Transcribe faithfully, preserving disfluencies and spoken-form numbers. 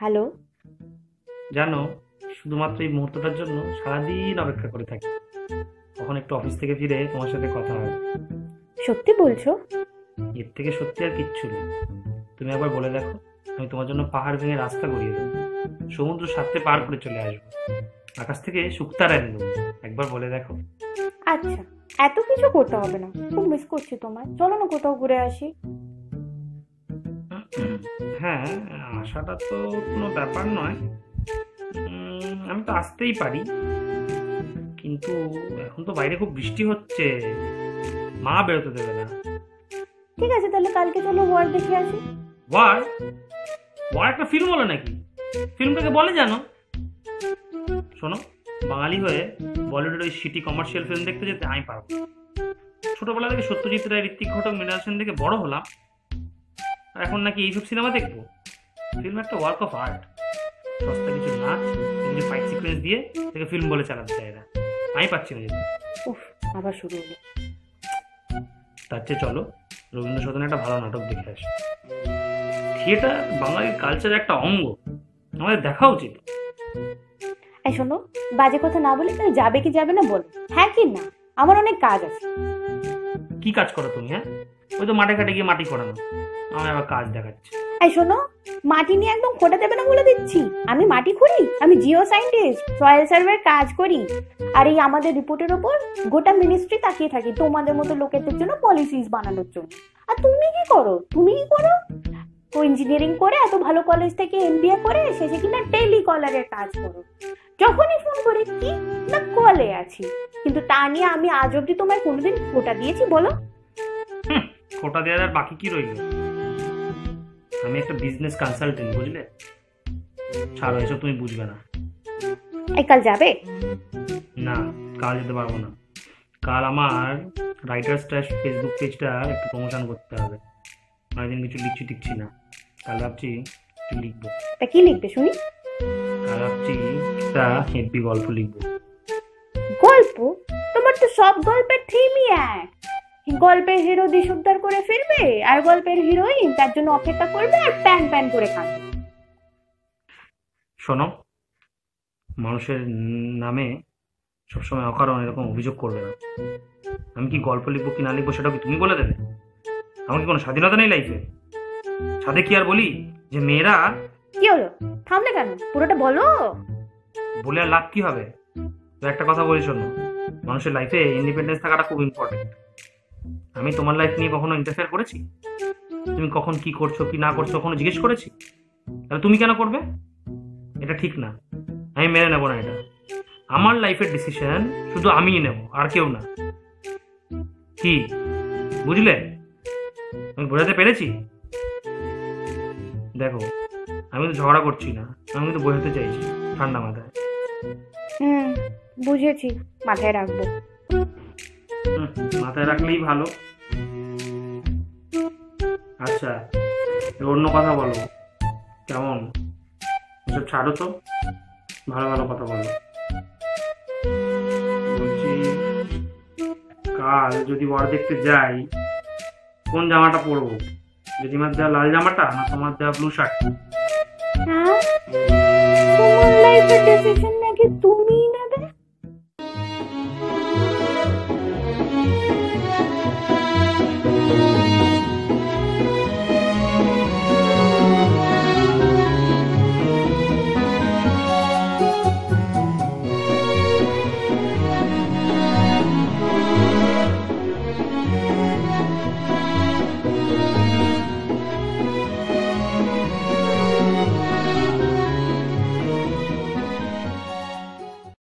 Hello. জানো, শুধুমাত্র এই মুহূর্তটার জন্য সারাদিন অপেক্ষা করে থাকি কখন একটু অফিস থেকে ফিরে তোমার সাথে কথা হয়। সত্যি বলছো? এর থেকে সত্যি আর কিচ্ছু নেই। তুমি একবার বলে দেখো, আমি তোমার জন্য পাহাড় ভেঙে রাস্তা করিয়ে দেবো, সমুদ্র সাথে পার করে চলে আসবো, আকাশ থেকে শুকতারা এনে দেবো। একবার বলে দেখো। আচ্ছা, এত কিছু করতে হবে না, খুব মিস করছি তোমায়। চলো না কোথাও ঘুরে আসি। হ্যাঁ, আসাটা তো কোনো ব্যাপার নয়। উম, আমি তো আসতেই পারি, কিন্তু এখন তো বাইরে খুব বৃষ্টি হচ্ছে, মা বেরোতে দেবে না। ঠিক আছে, তাহলে কালকে চলো ওয়ার দেখে আসি। ওয়ার? ওয়ার একটা ফিল্ম বলে নাকি? ফিল্মটাকে বলে জানো? শোনো, বাঙালি হয়ে বলিউডের ওই সিটি কমার্শিয়াল ফিল্ম দেখতে যেতে আমি পারবো না। ছোটবেলা থেকে সত্যজিৎ রায়, ঋত্বিক ঘটক, মৃণাল সেন দেখে বড় হলাম, আর এখন নাকি এইসব সিনেমা দেখবো? ফিল্ম একটা ওয়ার্ক অফ আর্ট। সস্তা কিছু নাচ, কিছু ফাইট সিকোয়েন্স দিয়ে থেকে ফিল্ম বলে চালাতে চায় না। আমি পাচ্ছি না যেতে। উফ, আবার শুরু হলো। তার চেয়ে চলো রবীন্দ্র সদনে একটা ভালো নাটক দেখে আসি। থিয়েটার বাঙালির কালচারের একটা অঙ্গ, আমাদের দেখা উচিত। এই শোনো, বাজে কথা না বলে তাহলে যাবে কি যাবে না বলো। হ্যাঁ কি না? আমার অনেক কাজ আছে। কি কাজ করো তুমি? হ্যাঁ, ওই তো মাঠে ঘাটে গিয়ে মাটি করানো, আমার আবার কাজ দেখাচ্ছে। এই শোনো, মাটি নিয়ে একদম খোটা দেবে না বলে দিচ্ছি। আমি মাটি খুঁড়ি, আমি জিও সায়েন্টিস্ট, সয়েল সার্ভের কাজ করি। আর এই আমাদের রিপোর্টের ওপর গোটা মিনিস্ট্রি তাকিয়ে থাকি তোমাদের মতো লোকেদের জন্য পলিসিস বানানোর জন্য। আর তুমি কি করো? তুমি কি করো? তো ইঞ্জিনিয়ারিং করে এত ভালো কলেজ থেকে এমবিএ করে শেষে কিনা টেলি কলারের কাজ করো। যখনই ফোন করে কি না কলে আছি, কিন্তু তা নিয়ে আমি আজ অব্দি তোমায় কোনোদিন খোটা দিয়েছি বলো? হুম, খোটা দেওয়ার আর বাকি কি রইল? আমি একটা বিজনেস কনসালটেন্ট, বুঝলে? ছাড়ো, এসব তুমি বুঝবে না। এই কাল যাবে? না, কাল যেতে পারবো না। কাল আমার রাইটার্স ট্র্যাশ ফেসবুক পেজটা একটু প্রমোশন করতে হবে। অনেকদিন কিছু লিখছি টিখছি না। কাল ভাবছি একটু লিখবো। তা কি লিখবে শুনি? কাল ভাবছি একটা হেভি গল্প লিখবো। গল্প? তোমার তো সব গল্পের থিমই এক। গল্পের হিরো দেশ উদ্ধার করে ফিরবে, আর গল্পের হিরোইন তার জন্য অপেক্ষা করবে আর প্যান প্যান করে কাঁদবে। শোনো, মানুষের নামে সবসময় অকারণ এরকম অভিযোগ করবে না। আমি কি গল্প লিখবো কি না লিখবো সেটা কি তুমি বলে দেবে? আমার কি কোনো স্বাধীনতা নেই লাইফে? সাথে কি আর বলি যে মেয়েরা? কি হলো, থামলে কেন? পুরোটা বলো। বলে আর লাভ কি হবে? তো একটা কথা বলি শোনো, মানুষের লাইফে ইন্ডিপেন্ডেন্স থাকাটা খুব ইম্পর্টেন্ট। আমি তোমার লাইফ নিয়ে কখনো ইন্টারফেয়ার করেছি? তুমি কখন কি করছো কি না করছো কখনো জিজ্ঞেস করেছি? তাহলে তুমি কেন করবে? এটা ঠিক না, আমি মেনে নেবো না এটা। আমার লাইফের ডিসিশন শুধু আমিই নেব, আর কেউ না। কি বুঝলে? আমি বোঝাতে পেরেছি? দেখো, আমি তো ঝগড়া করছি না, আমি কিন্তু বোঝাতে চাইছি ঠান্ডা মাথায়। হুম, বুঝেছি, মাথায় রাখবো। হুম, মাথায় রাখলেই ভালো। আচ্ছা, এবার অন্য কথা বলো। কেমন? এসব ছাড়ো তো, ভালো ভালো কথা বলো। বলছি, কাল যদি বর দেখতে যাই, কোন জামাটা পরবো? জেঠিমার দেওয়া লাল জামাটা না তোমার দেওয়া ব্লু শার্ট? হ্যাঁ, তোমার লাইফের ডিসিশন নাকি তুমি না?